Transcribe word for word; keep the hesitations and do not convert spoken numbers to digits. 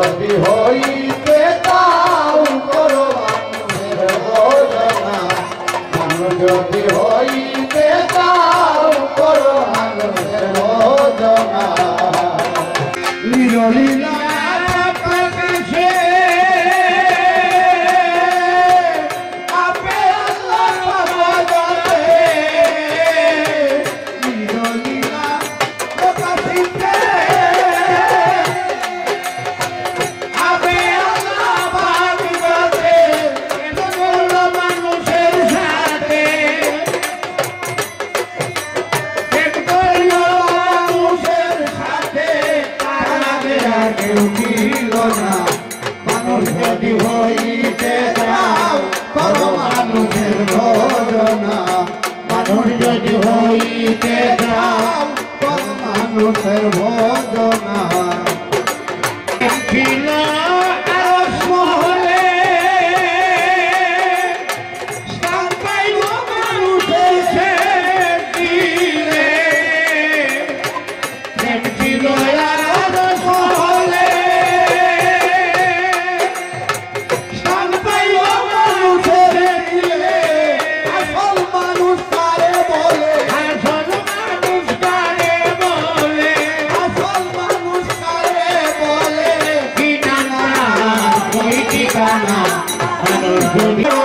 যদি হইতে চাও করো মানুষের ভোজনা, মানুষ যদি হইতে চাও করো মানুষের ভোজনা। লীলা মানুষ যদি হইতে চাও করো মানুষের ভোজনা, মানুষ যদি হইতে চাও করো মানুষের ভোজনা। ঠিকানা